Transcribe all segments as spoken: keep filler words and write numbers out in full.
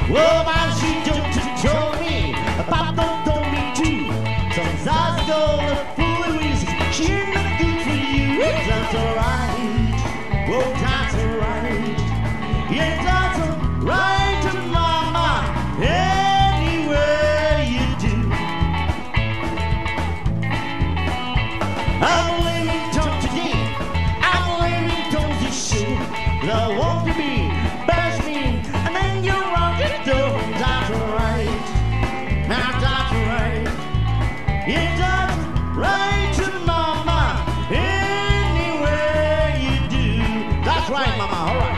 Well, my she just told me, Papa told me too. Some size ago, the fool is she ain't not good for you. That's alright. Oh, that's alright. Yeah, that's alright, mama. Anywhere you do. I'm leaving town today. I'm leaving town this shit. I want to be bash me, and then you're on the door. That's alright. Now that's alright. Yeah, that's right, mama. Anywhere you do. That's right, mama. All right.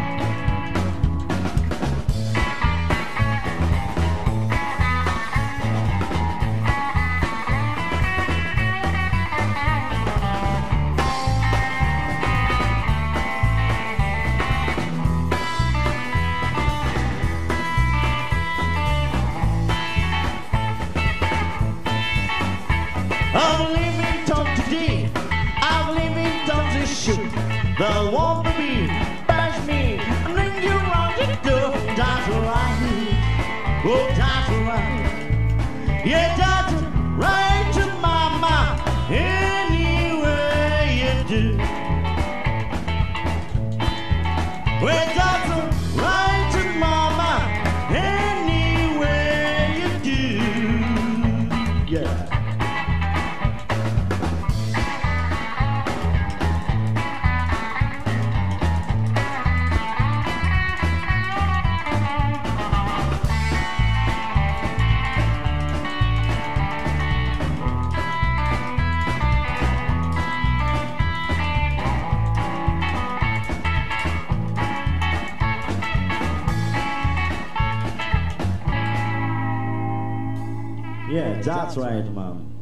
I'm leaving town today. I'm leaving town to shoot. The want to be bash me, and then you run the door. That's right. Oh, that's right. Yeah, that's right, mama. Anywhere you do. Well, that's right, mama. Anywhere you do. Yeah. Yeah, that's right, mom.